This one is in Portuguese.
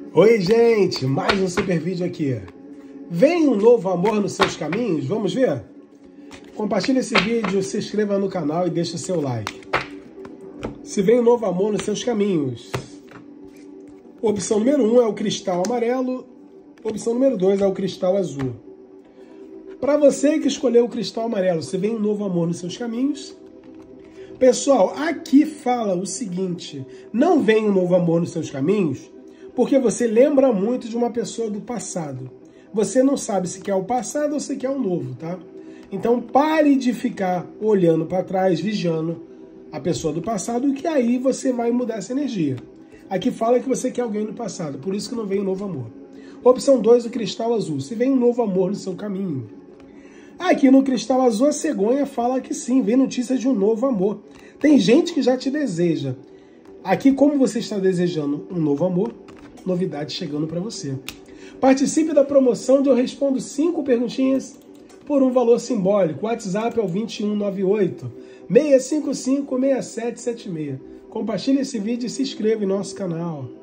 Oi, gente! Mais um super vídeo aqui. Vem um novo amor nos seus caminhos? Vamos ver? Compartilhe esse vídeo, se inscreva no canal e deixe o seu like. Se vem um novo amor nos seus caminhos. Opção número 1 é o cristal amarelo. Opção número 2 é o cristal azul. Para você que escolheu o cristal amarelo, se vem um novo amor nos seus caminhos. Pessoal, aqui fala o seguinte: não vem um novo amor nos seus caminhos porque você lembra muito de uma pessoa do passado. Você não sabe se quer o passado ou se quer o novo, tá? Então pare de ficar olhando para trás, vigiando a pessoa do passado, que aí você vai mudar essa energia. Aqui fala que você quer alguém do passado, por isso que não vem um novo amor. Opção 2, o cristal azul. Se vem um novo amor no seu caminho. Aqui no cristal azul, a cegonha fala que sim, vem notícia de um novo amor. Tem gente que já te deseja. Aqui, como você está desejando um novo amor, novidade chegando para você. Participe da promoção onde eu respondo 5 perguntinhas por um valor simbólico. O WhatsApp é o 2198 655 6776. Compartilhe esse vídeo e se inscreva em nosso canal.